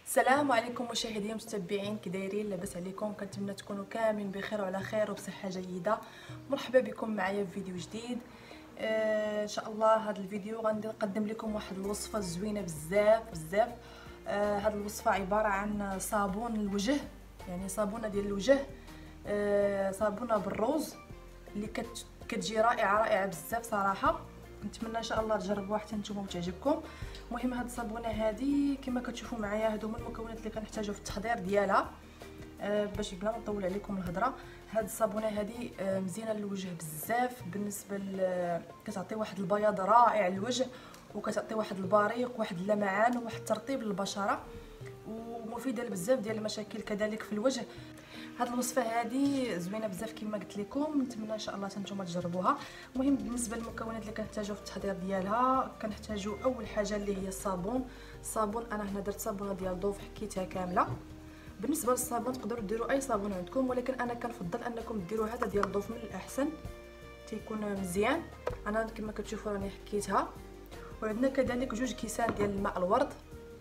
السلام عليكم مشاهدي ومتابعين، كي دايرين؟ لاباس عليكم؟ كنتمنى تكونوا كاملين بخير وعلى خير وبصحه جيده. مرحبا بكم معايا في فيديو جديد. ان شاء الله هذا الفيديو غادي نقدم لكم واحد الوصفه زوينه بزاف بزاف. هذه الوصفه عباره عن صابون الوجه، يعني صابونه ديال الوجه، صابونه بالروز اللي كتجي رائعه بزاف صراحه. نتمنى ان شاء الله تجربوها حتى نتوما وتعجبكم. المهم هاد الصابونه هذه كما كتشوفوا معايا هادو هما المكونات اللي كنحتاجو في التحضير ديالها. باش بلا ما نطول عليكم الهضره، هاد الصابونه هذه مزيانه للوجه بزاف. بالنسبه كتعطي واحد البياض رائع للوجه، وكتعطي واحد البريق، واحد اللمعان، وواحد ترطيب للبشره، ومفيده لبزاف ديال المشاكل كذلك في الوجه. هاد الوصفه هذه زوينه بزاف كما قلت لكم، نتمنى ان شاء الله نتوما تجربوها. المهم بالنسبه للمكونات اللي كنحتاجو في التحضير ديالها، كنحتاجو اول حاجه اللي هي الصابون. انا هنا درت صابونه ديال ضوف حكيتها كامله. بالنسبه للصابون تقدروا ديروا اي صابون عندكم، ولكن انا كنفضل انكم ديروا هذا ديال الضوف من الاحسن، تيكون مزيان. انا كما كتشوفوا راني حكيتها. وعندنا كذلك 2 كيسان ديال الماء الورد،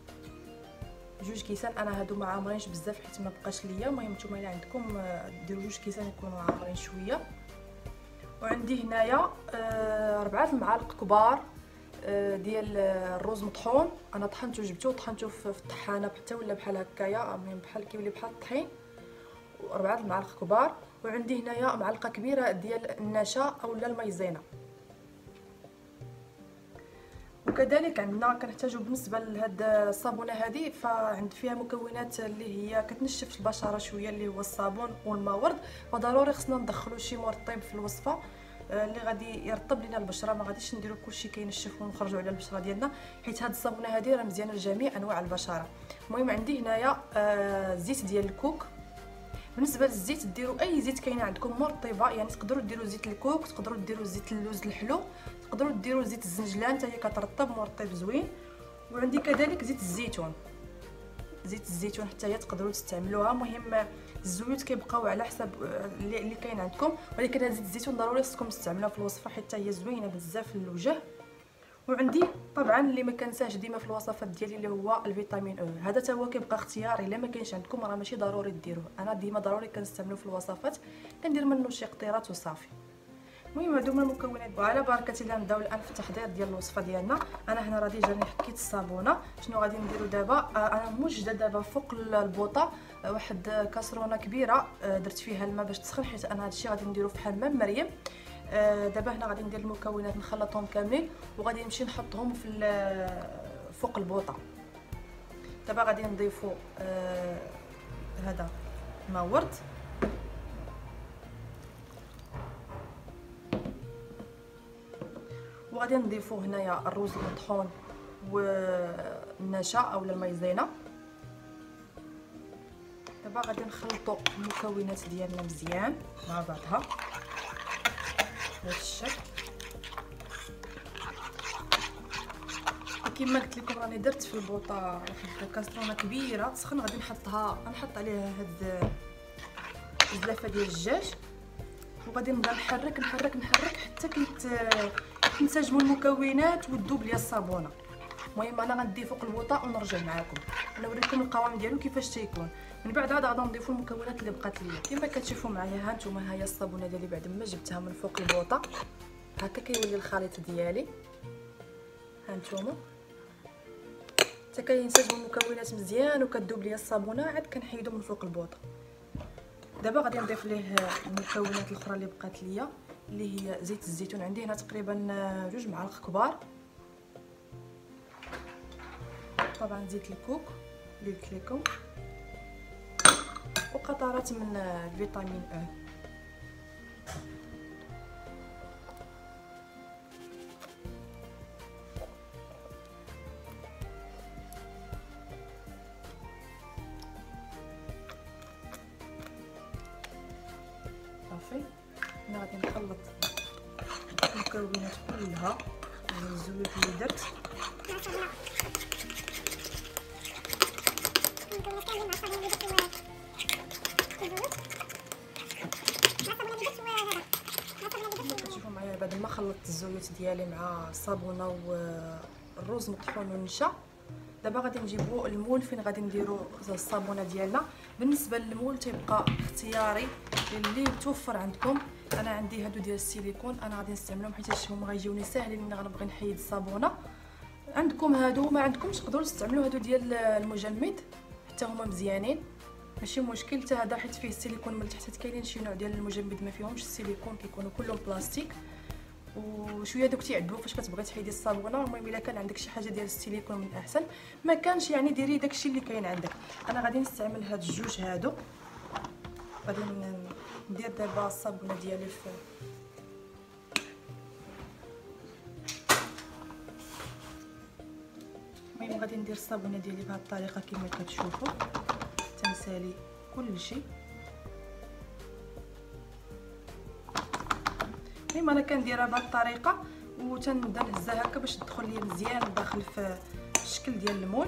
2 كيسان. انا هادو ما عامرينش بزاف حيت ما بقاش ليا. المهم نتوما الا عندكم ديروا 2 كيسان يكونوا عامرين شويه. وعندي هنايا 4 المعالق كبار ديال الروز مطحون. انا طحنته وجبته وطحنته في الطحانه حتى ولا بحال هكايا، المهم بحال كيولي بحال الطحين. و4 المعالق كبار. وعندي هنايا معلقه كبيره ديال النشا اولا المايزينا. وكذلك عندنا كنحتاجو بالنسبه لهاد الصابونه هذه، فعند فيها مكونات اللي هي كتنشف البشره شويه، اللي هو الصابون والماء ورد. فضروري خصنا ندخلو شي مرطب في الوصفه اللي غادي يرطب لنا البشره. ما غاديش نديرو كلشي كينشف ونخرجوا على البشره ديالنا، حيت هاد الصابونه هذه راه مزيانه لجميع انواع البشره. المهم عندي هنايا زيت ديال الكوك. بالنسبه للزيت ديروا اي زيت كاينه عندكم مرطبه، يعني تقدروا ديروا زيت الكوك، تقدروا ديروا زيت اللوز الحلو، تقدروا ديروا زيت الزنجلان حتى هي كترطب مرطب زوين. وعندي كذلك زيت الزيتون، زيت الزيتون حتى هي تقدروا تستعملوها. المهم الزيوت كيبقاو على حسب اللي كاين عندكم، ولكن هذا زيت الزيتون ضروري خصكم تستعملوها في الوصفه حتى هي زوينه بزاف للوجه. وعندي طبعا اللي ما كنساش ديما في الوصفات ديالي اللي هو الفيتامين او. هذا حتى هو كيبقى اختياري، الا ما كاينش عندكم راه ماشي ضروري ديروه. انا ديما ضروري كنستعملو في الوصفات، كندير منه شي قطيرات وصافي. المهم هادو هما المكونات. وعلى بركه الله نبداو الان في التحضير ديال الوصفه ديالنا. انا هنا راه ديجا حكيت الصابونه. شنو غادي نديرو دابا؟ انا موجده دابا فوق البوطه واحد كاسرونه كبيره، درت فيها الماء باش تسخن، حيت انا هادشي غادي نديرو في حمام مريم. دابا هنا غادي ندير المكونات نخلطهم كاملين، وغادي نمشي نحطهم في فوق البوطه. دابا غادي نضيفوا هذا ماء ورد، وغادي نضيفوا هنايا الروز المطحون والنشا اولا المايزينا. دابا غادي نخلطوا المكونات ديالنا مزيان مع بعضها بهذا الشكل. كما قلت لكم راني درت في البوطه واحد كاسرونه كبيره تسخن، غادي نحط عليها هاد الزلافه ديال الدجاج، وغادي نبدا نحرك حتى كينسجموا المكونات وتذوب ليا الصابونه. المهم انا غندي فوق البوطه ونرجع معكم نوريكم القوام ديالو كيفاش تيكون. من بعد عاد غادي نضيفوا المكونات اللي بقات ليا كما كتشوفوا معايا. ها نتوما هي الصابونه ديالي بعد ما جبتها من فوق البوطه، هكا كيولي الخليط ديالي. ها نتوما حتى كينسجموا المكونات مزيان وكتذوب ليا الصابونه، عاد كنحيدو من فوق البوطه. دابا غادي نضيف ليه المكونات الاخرى اللي بقات ليا، اللي هي زيت الزيتون. عندي هنا تقريبا 2 معالق كبار. طبعا زيت الكوك اللي قلت لكم، وقطرات من الفيتامين او. صافي انا غادي نخلط المكونات كلها من الزيوت اللي درت. كتشوفوا معايا بعد ما خلطت الزيوت ديالي مع الصابونه والروز مطحون والنشا، دابا غادي نجيبو المول فين غادي نديرو الصابونه ديالنا. بالنسبه للمول تيبقى اختياري اللي توفر عندكم. انا عندي هادو ديال السيليكون، انا غادي نستعملهم حيت هما غيجيوني ساهلين ملي غنبغي نحيد الصابونه. عندكم هادو، ما عندكمش تقدروا تستعملوا هادو ديال المجمد حتى هما مزيانين ماشي مشكل. حتى هذا حيت فيه السيليكون من تحت، كاينين شي نوع ديال المجمد ما فيهمش السيليكون، كيكونوا كلهم بلاستيك وشويه دوك تيعذبوا فاش كتبغي تحيدي الصابونه. المهم الا كان عندك شي حاجه ديال السيليكون من الاحسن، ما كانش يعني ديري داكشي اللي كاين عندك. انا غادي نستعمل هاد الجوج هادو. غادي ندير دابا الصابونه ديالي في المهم غادي ندير الصابونه ديالي بهذه الطريقه كما كتشوفوا. تنسالي كلشي. المهم انا كنديرها بهذه الطريقه وتنبدا نهزها هكا باش تدخل لي مزيان داخل في الشكل ديال المول.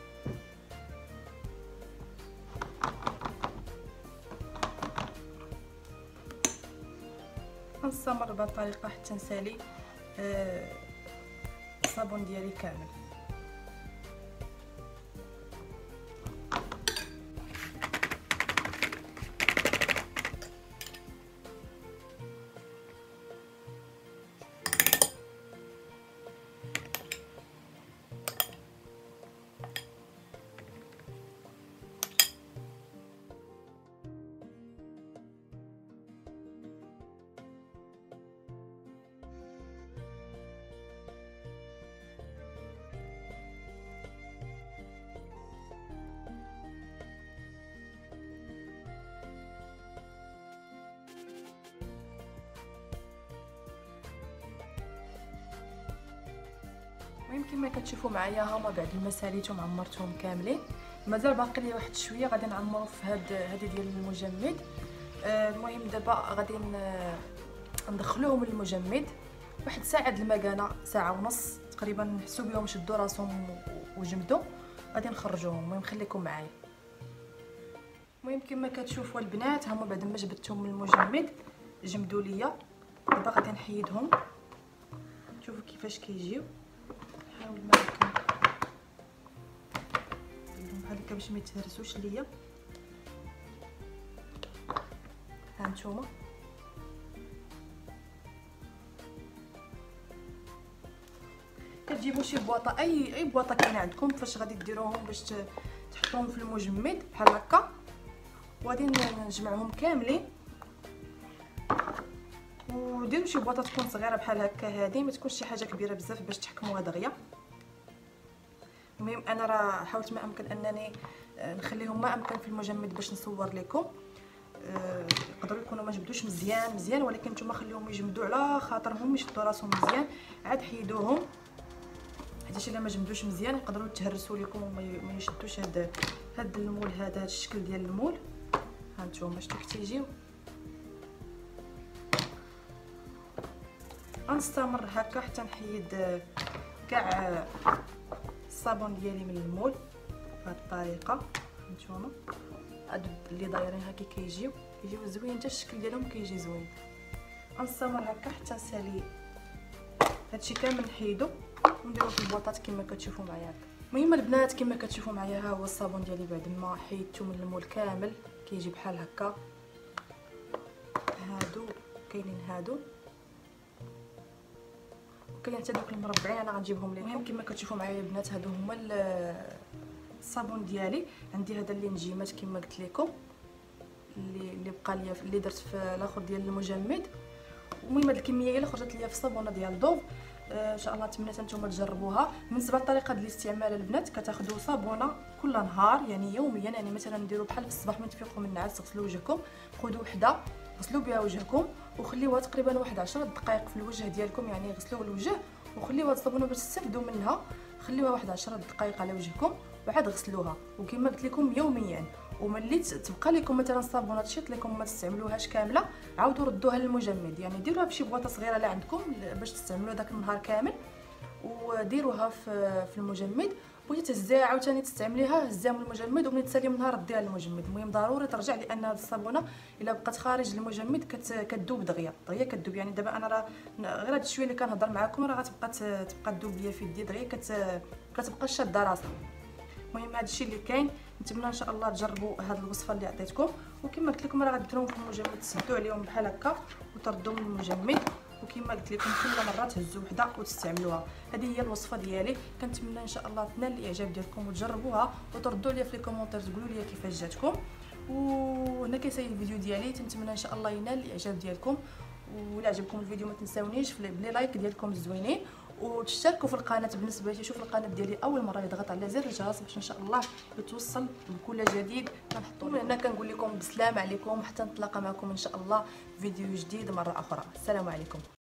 غنستمر بهذه الطريقه حتى نسالي الصابون ديالي كامل. المهم كما كتشوفوا معايا هما بعد ما ساليتهم عمرتهم كاملين، مازال باقي لي واحد شويه غادي نعمرو في هذه ديال المجمد. المهم دابا غادي ندخلوهم للمجمد واحد ساعه د المكانه، ساعه ونص تقريبا، نحسوا بهم شدوا راسهم وجمدوا. غادي نخرجوهم. المهم خليكم معايا. المهم كما كتشوفوا البنات هما بعد ما جبدتهم من المجمد جمدوا ليا. دابا غادي نحيدهم. شوفوا كيفاش كيجيو. نحاول ما نديرهم بحال هكا باش ما يتهرسوش ليا. ها نتوما كتجيبوا شي بواطه، اي بواطه كاينه عندكم فاش غادي ديروهم باش تحطوهم في المجمد بحال هكا، وغادي نجمعهم كاملين. وديروا شي بواطه تكون صغيره بحال هكا، هذه ما تكونش شي حاجه كبيره بزاف باش تحكموها دغيا. المهم انا راه حاولت ما امكن انني نخليهم ما امكن في المجمد باش نصور لكم. يقدروا يكونوا ما جبدوش مزيان ولكن نتوما خليهم يجمدوا على خاطرهم، يشدوا راسهم مزيان عاد حيدوهم، حيت الا ما جمدوش مزيان يقدروا يتهرسوا لكم وما يشدوش هاد المول، هذا الشكل ديال المول. ها نتوما شتو كتيجيو. غنستمر هكا حتى نحيد كاع الصابون ديالي من المول بهذه الطريقه. نتوما هاد اللي دايرين هكا كيجيو زوين، حتى الشكل ديالهم كيجي زوين. غنستمر هكا حتى نسالي هادشي كامل نحيدو ونديرو في البواطات كما كتشوفوا معايا. المهم البنات كما كتشوفوا معايا ها هو الصابون ديالي بعد ما حيدته من المول كامل كيجي بحال هكا. هادو كاينين هادو وكاين حتى دوك المربعين انا غنجيبهم لكم. المهم كما كتشوفوا معايا البنات هادو هما الصابون ديالي. عندي هذا اللي نجيمات كما قلت لكم اللي بقى ليا اللي درت في الاخر ديال المجمد. المهم هاد الكميه هي اللي خرجت ليا في الصابونه ديال دوف. ان شاء الله نتمنى نتوما تجربوها. بالنسبه للطريقه ديال الاستعمال البنات كتاخذوا صابونه كل نهار يعني يوميا، يعني مثلا نديروا بحال في الصباح من تفيقوا من النعاس تغسلوا وجهكم، خذوا وحده غسلوا بها وجهكم وخليوها تقريبا واحد 10 دقائق في الوجه ديالكم، يعني غسلوا الوجه وخليوها هاد الصابونه باش تستافدوا منها. خليوها واحد 10 دقائق على وجهكم وعاد غسلوها، وكما قلت لكم يوميا. وملي تبقى لكم مثلا الصابونه تشيط لكم ما تستعملوهاش كامله عاودوا ردوها للمجمد، يعني ديروها بشي بواطه صغيره اللي عندكم باش تستعملوها داك النهار كامل وديروها في المجمد. بغيتي تهزيها عاوتاني تستعمليها هزيها من المجمد وملي تسالي منها رديها للمجمد. المهم ضروري ترجع لان هذه الصابونه الا بقات خارج المجمد كتذوب دغيا كتذوب. يعني دابا انا راه غير هاد الشويه اللي كنهضر معكم راه غتبقى تذوب ليا في يدي دغيا كتبقى شاده راسها. المهم هذا الشيء اللي كاين. نتمنى ان شاء الله تجربوا هذه الوصفه اللي عطيتكم، وكما قلت لكم راه غديروهم في المجمد، تسدوا عليهم بحال هكا وتردوا من المجمد، وكما قلت لكم كل مره تهزوا وحده وتستعملوها. هذه هي الوصفه ديالي، كنتمنى ان شاء الله تنال الاعجاب ديالكم وتجربوها وتردوا لي في لي كومونتير تقولوا لي كيفاش جاتكم. وهنا كيسالي الفيديو ديالي، تنتمنى ان شاء الله ينال الاعجاب ديالكم، ولا عجبكم الفيديو ما تنساونيش بلي لايك ديالكم الزوينين، وتشتركوا في القناه بالنسبه لي شوف القناه ديالي اول مره يضغط على زر الجرس باش ان شاء الله يتوصل بكل جديد كنحطو. من هنا كنقول لكم بسلام عليكم، حتى نتلاقى معكم ان شاء الله فيديو جديد مره اخرى. السلام عليكم.